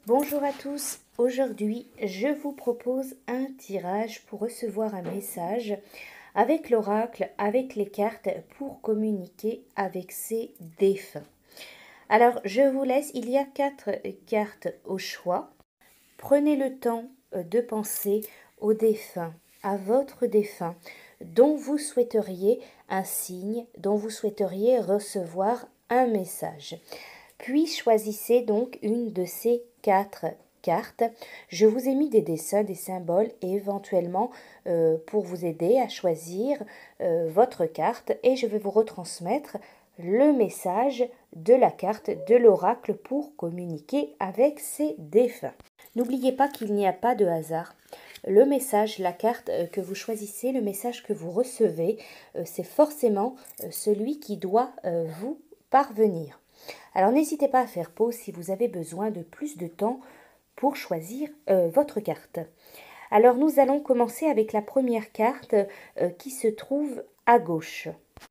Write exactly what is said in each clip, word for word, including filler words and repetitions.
Bonjour à tous, aujourd'hui je vous propose un tirage pour recevoir un message avec l'oracle, avec les cartes pour communiquer avec ses défunts. Alors je vous laisse, il y a quatre cartes au choix. Prenez le temps de penser aux défunts, à votre défunt, dont vous souhaiteriez un signe, dont vous souhaiteriez recevoir un message. Puis choisissez donc une de ces quatre cartes. Je vous ai mis des dessins, des symboles et éventuellement euh, pour vous aider à choisir euh, votre carte et je vais vous retransmettre le message de la carte de l'oracle pour communiquer avec ses défunts. N'oubliez pas qu'il n'y a pas de hasard. Le message, la carte que vous choisissez, le message que vous recevez, c'est forcément celui qui doit vous parvenir. Alors n'hésitez pas à faire pause si vous avez besoin de plus de temps pour choisir euh, votre carte. Alors nous allons commencer avec la première carte euh, qui se trouve à gauche.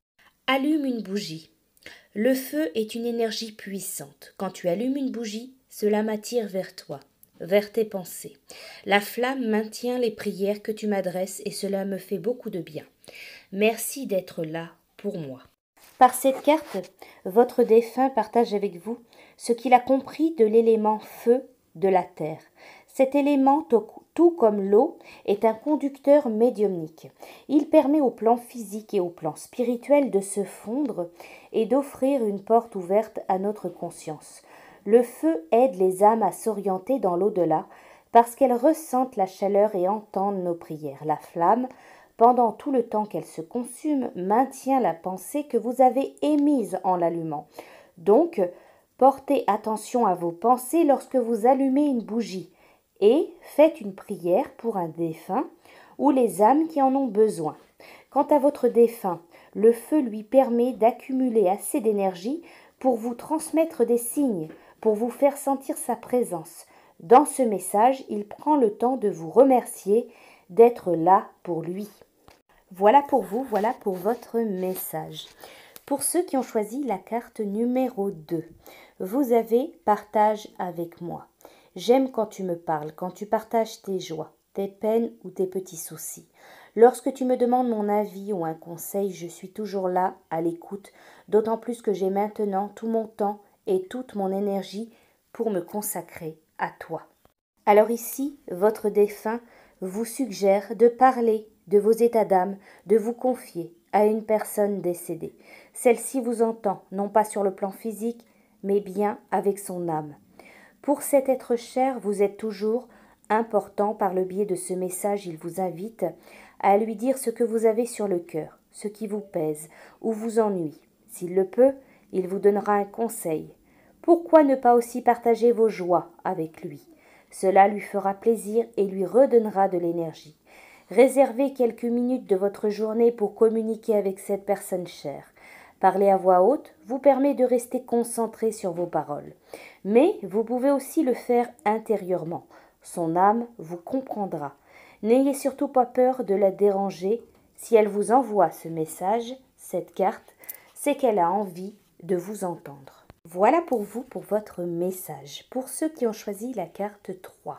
Allume une bougie. Le feu est une énergie puissante. Quand tu allumes une bougie, cela m'attire vers toi, vers tes pensées. La flamme maintient les prières que tu m'adresses et cela me fait beaucoup de bien. Merci d'être là pour moi. Par cette carte, votre défunt partage avec vous ce qu'il a compris de l'élément feu de la terre. Cet élément, tout comme l'eau, est un conducteur médiumnique. Il permet au plan physique et au plan spirituel de se fondre et d'offrir une porte ouverte à notre conscience. Le feu aide les âmes à s'orienter dans l'au-delà parce qu'elles ressentent la chaleur et entendent nos prières. La flamme, pendant tout le temps qu'elle se consume, maintient la pensée que vous avez émise en l'allumant. Donc, portez attention à vos pensées lorsque vous allumez une bougie et faites une prière pour un défunt ou les âmes qui en ont besoin. Quant à votre défunt, le feu lui permet d'accumuler assez d'énergie pour vous transmettre des signes, pour vous faire sentir sa présence. Dans ce message, il prend le temps de vous remercier d'être là pour lui. Voilà pour vous, voilà pour votre message. Pour ceux qui ont choisi la carte numéro deux, vous avez « Partage avec moi ». J'aime quand tu me parles, quand tu partages tes joies, tes peines ou tes petits soucis. Lorsque tu me demandes mon avis ou un conseil, je suis toujours là, à l'écoute, d'autant plus que j'ai maintenant tout mon temps et toute mon énergie pour me consacrer à toi. Alors ici, votre défunt vous suggère de parler de vos états d'âme, de vous confier à une personne décédée. Celle-ci vous entend, non pas sur le plan physique, mais bien avec son âme. Pour cet être cher, vous êtes toujours important. Par le biais de ce message, il vous invite à lui dire ce que vous avez sur le cœur, ce qui vous pèse ou vous ennuie. S'il le peut, il vous donnera un conseil. Pourquoi ne pas aussi partager vos joies avec lui ? Cela lui fera plaisir et lui redonnera de l'énergie. Réservez quelques minutes de votre journée pour communiquer avec cette personne chère. Parler à voix haute vous permet de rester concentré sur vos paroles. Mais vous pouvez aussi le faire intérieurement. Son âme vous comprendra. N'ayez surtout pas peur de la déranger. Si elle vous envoie ce message, cette carte, c'est qu'elle a envie de vous entendre. Voilà pour vous, pour votre message. Pour ceux qui ont choisi la carte trois,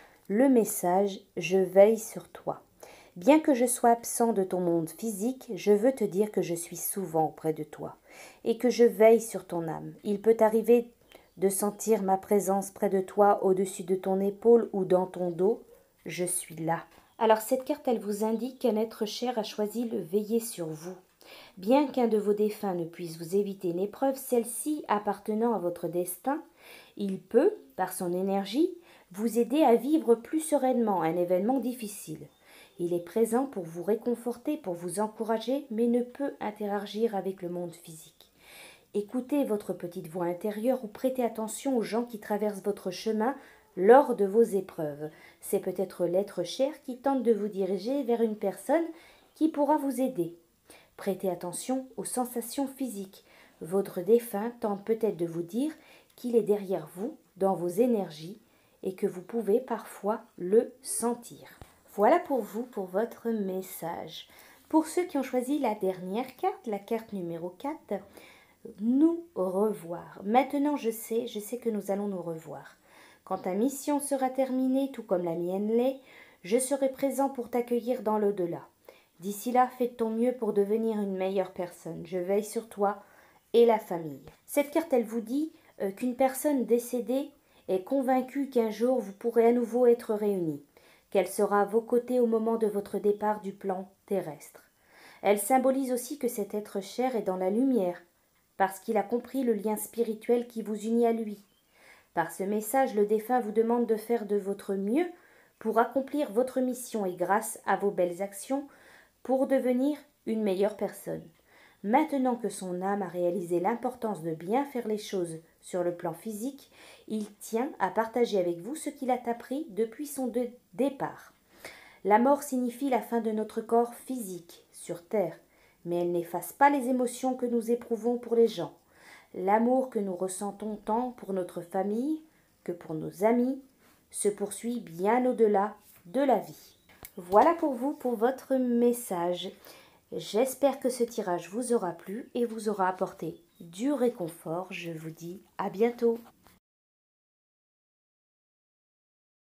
le message « Je veille sur toi ». Bien que je sois absent de ton monde physique, je veux te dire que je suis souvent auprès de toi et que je veille sur ton âme. Il peut arriver de sentir ma présence près de toi, au-dessus de ton épaule ou dans ton dos. Je suis là. Alors cette carte, elle vous indique qu'un être cher a choisi le veiller sur vous. Bien qu'un de vos défunts ne puisse vous éviter une épreuve, celle-ci appartenant à votre destin, il peut, par son énergie, vous aider à vivre plus sereinement un événement difficile. Il est présent pour vous réconforter, pour vous encourager, mais ne peut interagir avec le monde physique. Écoutez votre petite voix intérieure ou prêtez attention aux gens qui traversent votre chemin lors de vos épreuves. C'est peut-être l'être cher qui tente de vous diriger vers une personne qui pourra vous aider. Prêtez attention aux sensations physiques. Votre défunt tente peut-être de vous dire qu'il est derrière vous, dans vos énergies, et que vous pouvez parfois le sentir. Voilà pour vous, pour votre message. Pour ceux qui ont choisi la dernière carte, la carte numéro quatre, nous revoir. Maintenant, je sais, je sais que nous allons nous revoir. Quand ta mission sera terminée, tout comme la mienne l'est, je serai présent pour t'accueillir dans l'au-delà. D'ici là, fais de ton mieux pour devenir une meilleure personne. Je veille sur toi et la famille. Cette carte, elle vous dit euh, qu'une personne décédée est convaincue qu'un jour vous pourrez à nouveau être réunis, qu'elle sera à vos côtés au moment de votre départ du plan terrestre. Elle symbolise aussi que cet être cher est dans la lumière, parce qu'il a compris le lien spirituel qui vous unit à lui. Par ce message, le défunt vous demande de faire de votre mieux pour accomplir votre mission et grâce à vos belles actions, pour devenir une meilleure personne. Maintenant que son âme a réalisé l'importance de bien faire les choses sur le plan physique, il tient à partager avec vous ce qu'il a appris depuis son de- départ. La mort signifie la fin de notre corps physique sur Terre, mais elle n'efface pas les émotions que nous éprouvons pour les gens. L'amour que nous ressentons tant pour notre famille que pour nos amis se poursuit bien au-delà de la vie. Voilà pour vous, pour votre message. J'espère que ce tirage vous aura plu et vous aura apporté du réconfort. Je vous dis à bientôt.